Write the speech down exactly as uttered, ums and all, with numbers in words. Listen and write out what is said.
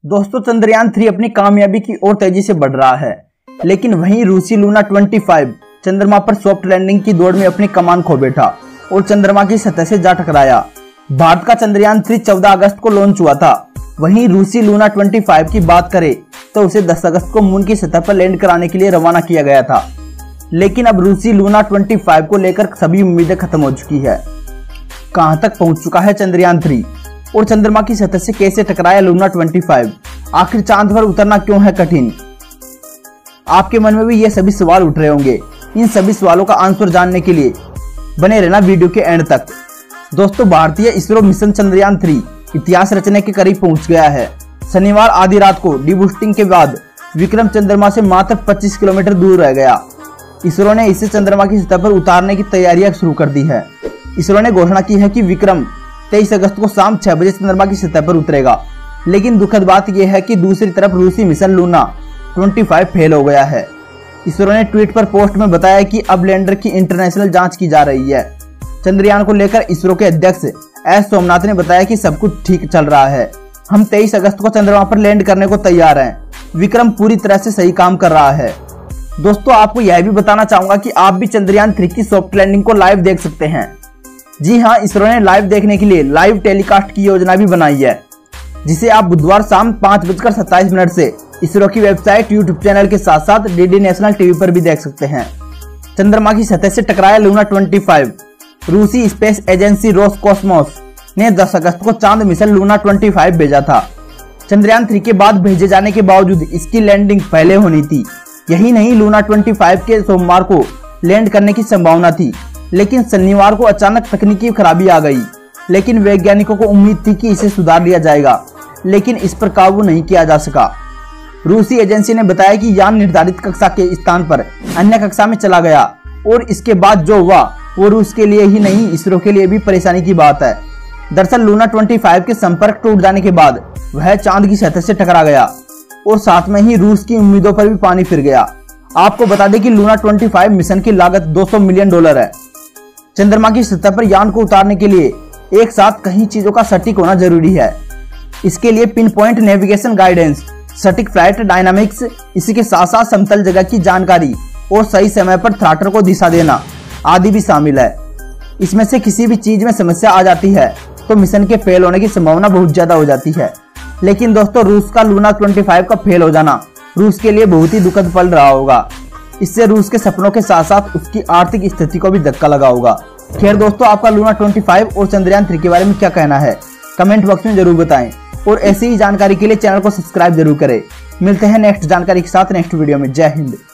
दोस्तों चंद्रयान थ्री अपनी कामयाबी की ओर तेजी से बढ़ रहा है, लेकिन वहीं रूसी लूना पच्चीस चंद्रमा पर सॉफ्ट लैंडिंग की दौड़ में अपनी कमान खो बैठा और चंद्रमा की सतह से जा टकराया। भारत का चंद्रयान थ्री चौदह अगस्त को लॉन्च हुआ था। वहीं रूसी लूना पच्चीस की बात करें तो उसे दस अगस्त को मून की सतह पर लैंड कराने के लिए रवाना किया गया था, लेकिन अब रूसी लूना पच्चीस को लेकर सभी उम्मीदें खत्म हो चुकी है। कहां तक पहुंच चुका है चंद्रयान थ्री और चंद्रमा की सतह से कैसे टकराया लूना पच्चीस? आखिर चांद पर उतरना क्यों है कठिन? आपके मन में भी ये सभी सवाल उठ रहे होंगे। इन सभी सवालों का आंसर जानने के लिए बने रहना वीडियो के एंड तक। दोस्तों, भारतीय इसरो मिशन चंद्रयान थ्री इतिहास रचने के करीब पहुंच गया है। शनिवार आधी रात को डीबूस्टिंग के बाद विक्रम चंद्रमा से मात्र पच्चीस किलोमीटर दूर रह गया। इसरो ने इसे चंद्रमा की सतह पर उतारने की तैयारियां शुरू कर दी है। इसरो ने घोषणा की है कि विक्रम तेईस अगस्त को शाम छह बजे चंद्रमा की सतह पर उतरेगा, लेकिन दुखद बात यह है कि दूसरी तरफ रूसी मिशन लूना पच्चीस फेल हो गया है। इसरो ने ट्वीट पर पोस्ट में बताया कि अब लैंडर की इंटरनेशनल जांच की जा रही है। चंद्रयान को लेकर इसरो के अध्यक्ष एस सोमनाथ ने बताया कि सब कुछ ठीक चल रहा है। हम तेईस अगस्त को चंद्रमा पर लैंड करने को तैयार हैं। विक्रम पूरी तरह से सही काम कर रहा है। दोस्तों, आपको यह भी बताना चाहूंगा कि आप भी चंद्रयान थ्री की सॉफ्ट लैंडिंग को लाइव देख सकते हैं। जी हां, इसरो ने लाइव देखने के लिए लाइव टेलीकास्ट की योजना भी बनाई है, जिसे आप बुधवार शाम पांच बजकर सत्ताईस मिनट से इसरो की वेबसाइट, यूट्यूब चैनल के साथ साथ डीडी नेशनल टीवी पर भी देख सकते हैं। चंद्रमा की सतह से टकराया लूना पच्चीस। रूसी स्पेस एजेंसी रोसकॉस्मोस ने दस अगस्त को चांद मिशन लूना पच्चीस भेजा था। चंद्रयान थ्री के बाद भेजे जाने के बावजूद इसकी लैंडिंग पहले होनी थी। यही नहीं, लूना पच्चीस के सोमवार को लैंड करने की संभावना थी, लेकिन शनिवार को अचानक तकनीकी खराबी आ गई। लेकिन वैज्ञानिकों को उम्मीद थी कि इसे सुधार लिया जाएगा, लेकिन इस पर काबू नहीं किया जा सका। रूसी एजेंसी ने बताया कि यान निर्धारित कक्षा के स्थान पर अन्य कक्षा में चला गया और इसके बाद जो हुआ वो रूस के लिए ही नहीं, इसरो के लिए भी परेशानी की बात है। दरअसल लूना पच्चीस के संपर्क टूट जाने के बाद वह चांद की सतह से टकरा गया और साथ में ही रूस की उम्मीदों पर भी पानी फिर गया। आपको बता दें कि लूना पच्चीस मिशन की लागत दो सौ मिलियन डॉलर है। चंद्रमा की सतह पर यान को उतारने के लिए एक साथ कई चीजों का सटीक होना जरूरी है। इसके लिए पिन पॉइंट नेविगेशन गाइडेंस, सटीक फ्लाइट डायनामिक्स, इसी के साथ साथ समतल जगह की जानकारी और सही समय पर थ्रॉटल को दिशा देना आदि भी शामिल है। इसमें से किसी भी चीज में समस्या आ जाती है तो मिशन के फेल होने की संभावना बहुत ज्यादा हो जाती है। लेकिन दोस्तों, रूस का लूना पच्चीस का फेल हो जाना रूस के लिए बहुत ही दुखद पल रहा होगा। इससे रूस के सपनों के साथ साथ उसकी आर्थिक स्थिति को भी धक्का लगा होगा। खैर दोस्तों, आपका लूना पच्चीस और चंद्रयान थ्री के बारे में क्या कहना है, कमेंट बॉक्स में जरूर बताएं और ऐसी ही जानकारी के लिए चैनल को सब्सक्राइब जरूर करें। मिलते हैं नेक्स्ट जानकारी के साथ नेक्स्ट वीडियो में। जय हिंद।